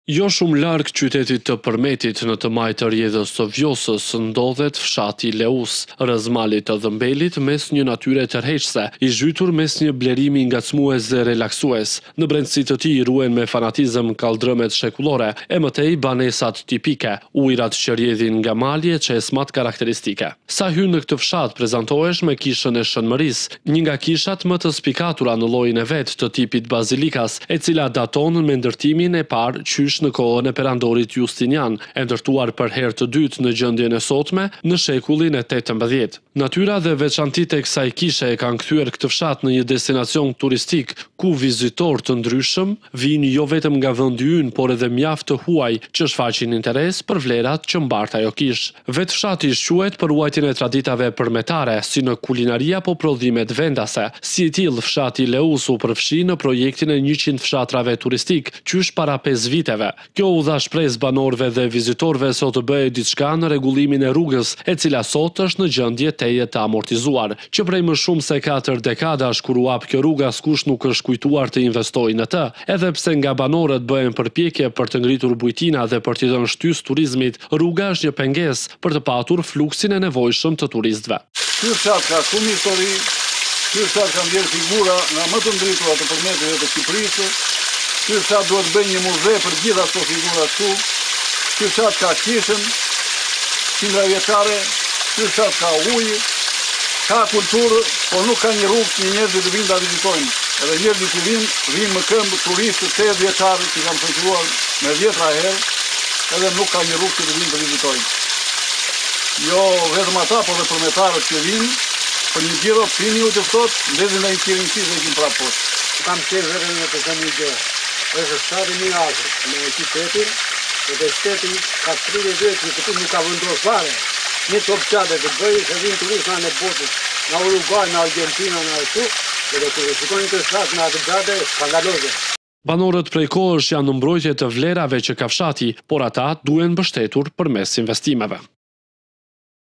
Jo shumë larg qytetit të Përmetit në të majtë të rjedhës së Vjosës ndodhet fshati Leus, rreth malit të Dhëmbelit mes një natyre tërheqëse, i zhytur mes një blerimi ngacmues dhe relaksues. Në brendësi të tij ruhen me fanatizëm kaldrëmet shekullore, e mëtej banesat tipike, ujërat që rjedhin nga malje, çesmat karakteristike. Sa hyn në këtë fshat prezantohesh me kishën e Shënmërisë, një nga kishat më të spikatura në llojin e vet të tipit bazilikas, e cila daton me ndërtimin e parë qysh në kohën e perandorit Justinian, e ndërtuar për herë të dytë në gjendjen e sotme në shekullin e 18. Natyra dhe veçantitë e kësaj kishe e kanë kthyer këtë fshat në një destinacion turistik ku vizitorë të ndryshëm vijnë jo vetëm nga vendi ynë, por edhe mjaft të huaj që shfaqin interes për vlerat që mbart ajo kish. Vetë fshati quhet për ruajtjen e traditave përmetare, si në kulinaria apo prodhimet vendase. Si i tillë, fshati Leus u përfshi në projektin e 100 fshatrave turistik, qysh para 5 viteve. Kjo u dha shpresë banorëve dhe vizitorëve sot të bëjë diçka në rregullimin e rrugës, e cila sot është në gjendje teje të amortizuar, që prej më shumë se 4 dekadash kur u hap kjo rrugë askush nuk është kujtuar të investojë në të, edhe pse nga banorët bëhen përpjekje për të ngritur bujtina dhe për t'i dhënë shtys turizmit, rruga është një pengesë për të patur fluksin e nevojshëm të turistëve. Ky fshat ka shumë histori, ky fshat ka ndjer figura nga më të ndritura të Përmetit dhe të Shqipërisë. Ky fshat duhet bëjë një muze për gjitha ato figura këtu. Ky fshat ka kishën, qindra vjeçare, ky fshat ka ujë, ka kulturë, por nuk ka një rrugë që njerëzit të vinë ta vizitojnë. Edhe njerëzit që vinë më këmbë turistë 8 vjeçarë që kanë frekventuar me 10 herë, edhe nuk ka një rrugë që të vinë të vizitojnë. Jo vetëm ata, por edhe përmetarët që vinë, për një gjiro pini u të ftohtë, ndezin dhe i kirin qizë dhe i kinë prapë poshtë. Kam qenë vetëm në të them një gjë. Është shtati një afër me qytetin, dhe shteti ka 30 vjet që këtu nuk ka vendosur fare. Një top çade të bëjë se vinë turistë në botën, nga Uruguay, në Argentinë, në ashtu, dhe të shikojnë të shtat në atë gjade skandaloze. Banorët prej kohësh janë në mbrojtje të vlerave që ka fshati, por ata duhen mbështetur përmes investimeve.